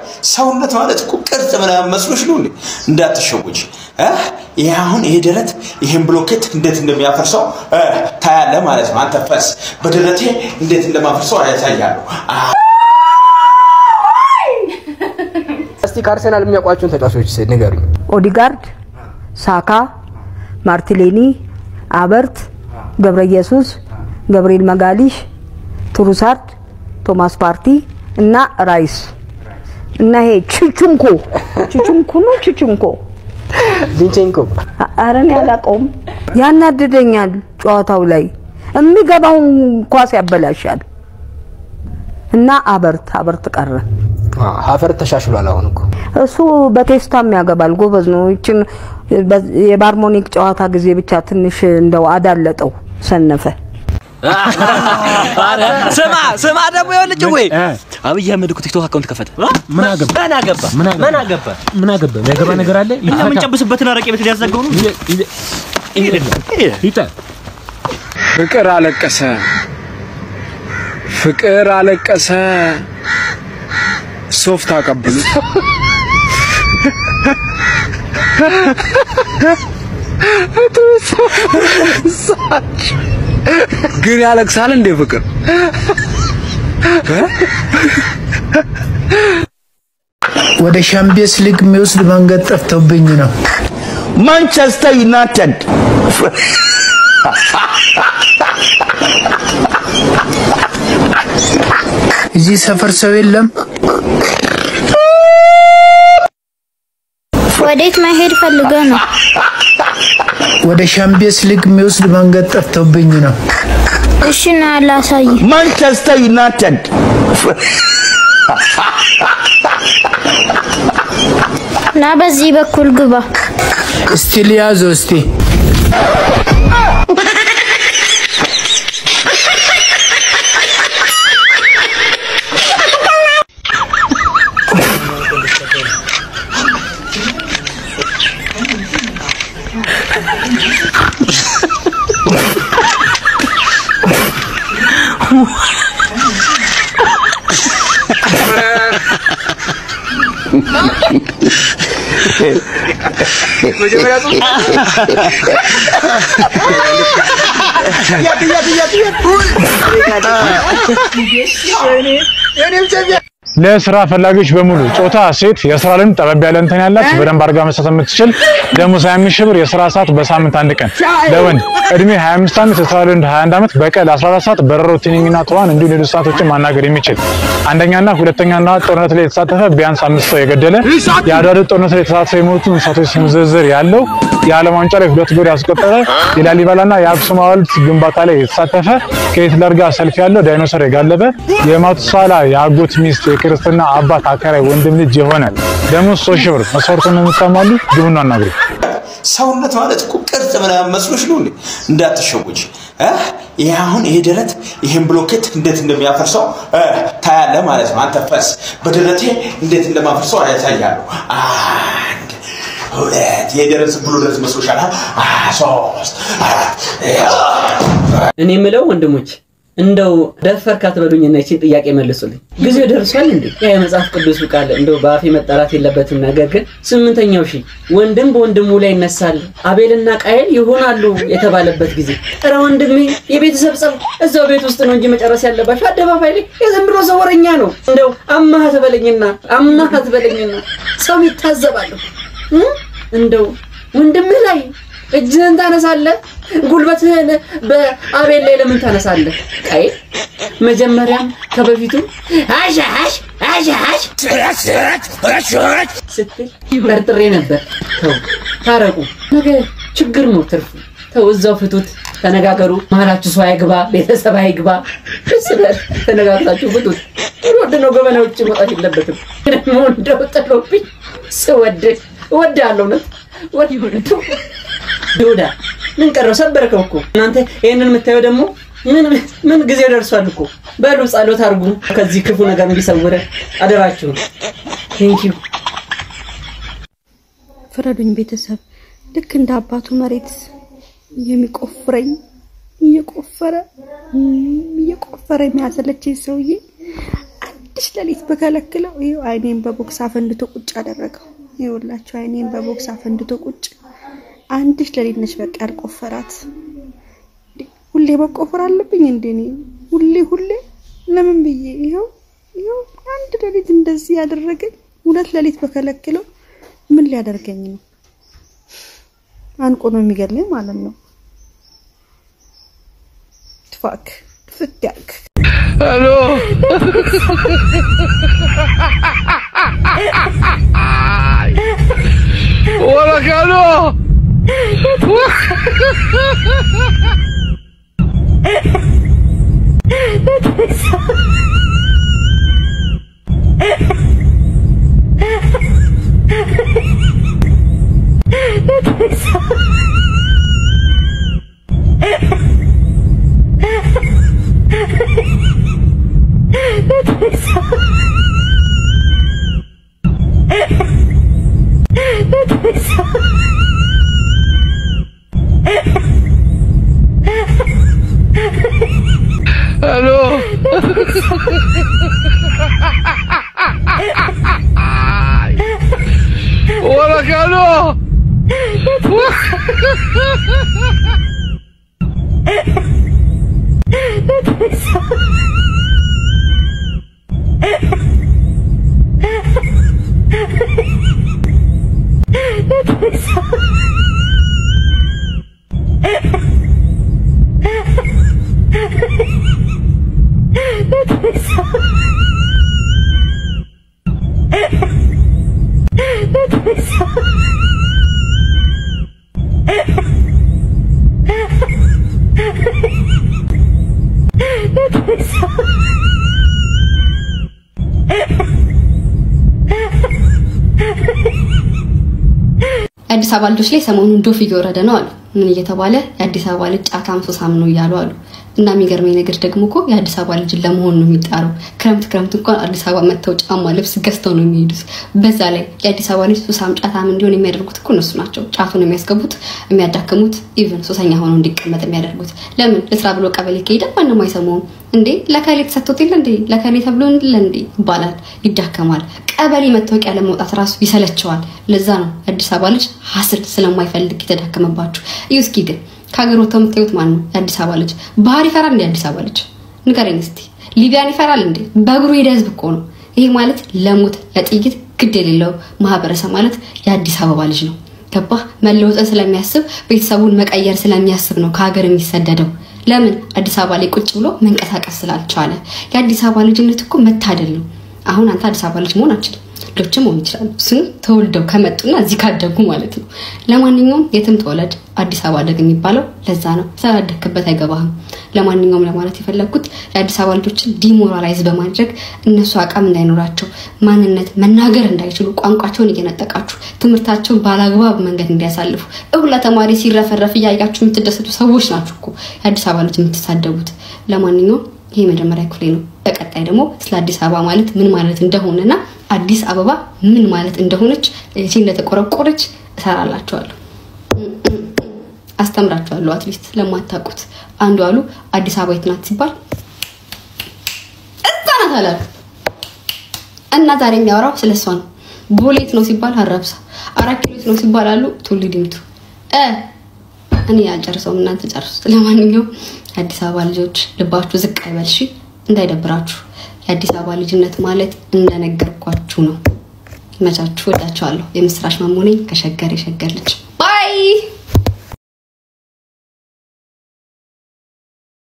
ሰውነት ማለት እኮ ቅርጽ ምናምን መስሎሽ ነው እንዴ እንዳትሸውጂ ይሄን ይሄ ደረት ይሄን ብሎኬት እንዴት እንደሚያፈርሰው ታያለ ማለት ነው አንተ ፈስ በደረቴ እንዴት እንደማፈርሰው ያሳያለሁ እስቲ ካርሰናል የሚያቋጩን ተጫዋቾች ንገሩኝ ኦዲጋርድ ሳካ ማርቲኔሊ አበርት ገብረ ኢየሱስ ገብርኤል መጋሊሽ ትሩሳርድ ቶማስ ፓርቲ እና ራይስ እና ይሄ ቺቹንኮ ዚንቼንኮ አረን ያላቀውም ያናደደኛል ጨዋታው ላይ የሚገባው ኳስ ያበላሻል እና አበርት ቀረ ሀፈር ተሻሽሏል አሁን እኮ እሱ በቴስታም ያገባል ጎበዝ ነው እቺን የባርሞኒክ ጨዋታ ጊዜ ብቻ ትንሽ እንደው አዳለጠው ሰነፈ ስማ ደግሞ ይወልጭ ወይ አብይ አህመድ እኮ ቲክቶክ አካውንት ከፈተ ምን አገባ ያገባ ነገር አለ እኛ ምን ጨብስበትና አረቄ ቤት ሊያዘጋው ነው ፍቅር አለቀሰ ሶፍት አቀበሉ ግን ያለቅሳል እንደ ፍቅር ወደ ሻምፒየንስ ሊግ የሚወስድ መንገድ ጠፍቶብኝ ነው ማንቸስተር ዩናይትድ እዚህ ሰፈር ሰው የለም ወዴት መሄድ ፈልገህ ነው ወደ ሻምፒየንስ ሊግ የሚወስድ መንገድ ጠፍቶብኝ ነው እሺ ና ላሳይ ማንቸስተር ዩናይትድ ና በዚህ በኩል ግባ እስቲ ሊያዘው እስቲ ለስራ ፈላጊዎች በሙሉ ጾታ ሴት የስራ ልምድ ጠበብ ያለ እንትን ያላት በደንብ አርጋ መስራት የምትችል ደሞዝ 25 ሺህ ብር የስራ ሰዓት በሳምንት አንድ ቀን ለወንድ እድሜ 25 ዓመት የስራ ልምድ 21 ዓመት በቀን 14 ሰዓት በረሮ ትንኝና ተዋን እንዲሁ ሌሎች ሰዓቶችን ማናገር የሚችል አንደኛና ሁለተኛና ጦርነት ላይ የተሳተፈ ቢያንስ 5 ሰው የገደለ የአድዋ ጦርነት ላይ የተሳተፈ የሞቱ እንስሳቶች ስም ዝርዝር ያለው የዓለም ዋንጫ ላይ 2 ጎል ያስቆጠረ የላሊበላና የአክሱም ሐውልት ግንባታ ላይ የተሳተፈ ከሂትለር ጋር ሰልፍ ያለው ዳይኖሰር የጋለበ የማቱሳላ የአጎት ሚስት ክርስትና አባት አከራይ ወንድም ልጅ የሆነ ደሞዝ 3 ሺህ ብር መስፈርቱን የምታሟሉ ግቡና አናግሩ ሰውነት ማለት እኮ ቅርጽ ምናምን መስሎሽ ነው እንዴ እንዳትሸውጂ ይሄን ይሄ ደረት ይሄን ብሎኬት እንዴት እንደሚያፈርሰው ታያለ ማለት ነው አንተ ፈስ በደረቴ እንዴት እንደማፈርሰው ያሳያለሁ ሁለት የደረስ ብሎለት መስሎሻል ሶስት እኔ ምለው ወንድሞች እንደው ደፈርካት በሉኝና እቺ ጥያቄ መልሱልኝ ጊዜው ደርሷል እንዴ ያ የመጽሐፍ ቅዱስ ቃል እንደው ባፌ መጣላት የለበትም ነገር ግን 8ኛው ሺ ወንድም በወንድሙ ላይ ይነሳል አቤልና ቃየል ይሆናሉ የተባለበት ጊዜ እረ ወንድሜ የቤተሰብ ጸብ እዛው ቤት ውስጥ ነው እንጂ መጨረስ ያለባሽ አደባባይ ላይ የዘንድሮ ሰወረኛ ነው እንደው አማህ ተበለኝና ሰው ይታዘባሉ እንደው ወንድም ላይ እጅህን ታነሳለህ ጉልበትህን በአቤል ላይ ለምን ታነሳለህ ቃይ መጀመሪያም ከበፊቱ አሻሽ ስትል ጠርጥሬ ነበር ተው ታረቁ ነገ ችግር ነው ትርፉ ተው እዛው ፍቱት ተነጋገሩ መሃላችሁ ሰው አይግባ ቤተሰብ አይግባ ስለዚህ ተነጋግራችሁ ፍቱት ወደ ነው ገበናው ውጭ መጣት የለበትም ደግሞ እንደው ጥሎብኝ ወዳለው ነው ወዲሁ ዶዳ ምን ቀረው ሰበርከው እኮ እናንተ ይሄንን የምታየው ደግሞ ምን ጊዜ ደርሷል እኮ በሉ ጸሎት አርጉ ከዚህ ክፉ ነገር እንዲሰውረ አደራችሁ ቴንክ ዩ ፍረዱኝ ቤተሰብ ልክ እንደ አባቱ መሬት የሚቆፍረኝ እየቆፈረ የሚያሰለችኝ ሰውዬ አንድ አንድሽ ለሊት በከለክለው ይሄው አይኔን በቦክስ አፈንድቶ ቁጭ አደረገው። ይኸውላችሁ አይኔን በቦክስ አፈንድቶ ቁጭ አንድሽ ለሊት ነሽ በቃ ያልቆፈራት። ሁሌ በቆፈር አለብኝ እንደኔ ሁሌ ለምን ብዬ ይሄው አንድ ለሊት እንደዚህ ያደረገኝ ሁለት ለሊት በከለክለው ምን ሊያደርገኝ ነው? አንቆ ነው የሚገለኝ ማለት ነው። ትፋክ ፍትያክ ሄሎ ወራካሎ Hello. Hola, Carlos. አዲስ አበባ ልጆች ላይ ሰሞኑን ዶፍ እየወረደ ነው አሉ። ምን እየተባለ የአዲስ አበባ ልጅ ጫታም ሱሳም ነው እያሉ አሉ። እና የሚገርመኝ ነገር ደግሞ እኮ የአዲስ አበባ ልጅ ለመሆን ነው የሚጣረው። ክረምት እንኳን አዲስ አበባ መተው ጫማ ልብስ ገዝተው ነው የሚሄዱት። በዛ ላይ የአዲስ አበባ ልጅ ሱሳም ጫታም እንዲሆን የሚያደርጉት እኮ እነሱ ናቸው። ጫቱን የሚያስገቡት የሚያዳክሙት፣ ኢቭን ሱሰኛ ሆኖ እንዲቀመጥ የሚያደርጉት። ለምን ለስራ ብሎ ቀበሌ ከሄደ ማንንም አይሰማውም እንዴ? ለካሌ ተሰጥቶት የለ እንዴ? ለካሌ ተብሎ እንዴ ይባላል። ይዳከማል። ቀበሌ መታወቂያ ለመውጣት ራሱ ይሰለቸዋል። ለዛ ነው አዲስ አበባ ልጅ ሀስል ስለማይፈልግ የተዳከመባችሁ። እስኪ ግን ከሀገር ወጥተው የምታዩት ማን ነው? አዲስ አበባ ልጅ ባህር ይፈራል እንዴ? አዲስ አበባ ልጅ ንገረኝ እስቲ። ሊቢያን ይፈራል እንዴ? በእግሩ ሄደ ህዝብ እኮ ነው። ይሄ ማለት ለሞት ለጥይት ግድ የሌለው ማህበረሰብ ማለት የአዲስ አበባ ልጅ ነው። ገባህ? መለወጥን ስለሚያስብ ቤተሰቡን መቀየር ስለሚያስብ ነው ከሀገር የሚሰደደው። ለምን? አዲስ አበባ ላይ ቁጭ ብሎ መንቀሳቀስ ስላልቻለ። የአዲስ አበባ ልጅነት እኮ መታደል ነው። አሁን አንተ አዲስ አበባ ልጅ መሆን አትችልም። ሌሎችም መሆን ይችላሉ። እሱን ተወልደው ከመጡና እዚህ ካደጉ ማለት ነው። ለማንኛውም የትም ተወለድ አዲስ አበባ አደግ የሚባለው ለዛ ነው። ሳላደክበት አይገባህም። ለማንኛውም ለማለት የፈለኩት የአዲስ አበባ ልጆችን ዲሞራላይዝ በማድረግ እነሱ አቋም እንዳይኖራቸው፣ ማንነት መናገር እንዳይችሉ፣ ቋንቋቸውን እየነጠቃችሁ ትምህርታቸውን ባላግባብ መንገድ እንዲያሳልፉ ሁላ ተማሪ ሲረፈረፍ እያያችሁ የምትደሰቱ ሰዎች ናችሁ እኮ የአዲስ አበባ ልጅ የምትሳደቡት። ለማንኛውም ይሄ መጀመሪያ ክፍሌ ነው። በቀጣይ ደግሞ ስለ አዲስ አበባ ማለት ምን ማለት እንደሆነና አዲስ አበባ ምን ማለት እንደሆነች እቺ እንደተቆረቆረች እሰራላችኋለሁ፣ አስተምራችኋለሁ። አትሊስት ለማታውቁት አንዱ አሉ አዲስ አበባ የት ናት ሲባል እጣናት አለ እና ዛሬ የሚያወራው ስለሷ ነው። ቦሌት ነው ሲባል ሀረብሳ፣ 4 ኪሎ ነው ሲባል አሉ ቱልዲምቱ። እኔ ያልጨርሰው እናንተ ጨርሱት። ለማንኛውም አዲስ አበባ ልጆች ልባችሁ ዝቅ አይበልሽ፣ እንዳይደብራችሁ። የአዲስ አበባ ልጅነት ማለት እንደነገርኳችሁ ነው። መቻችሁ ወዳችኋለሁ። የምስራች ማሞኔ ከሸገር የሸገር ልጅ ባይ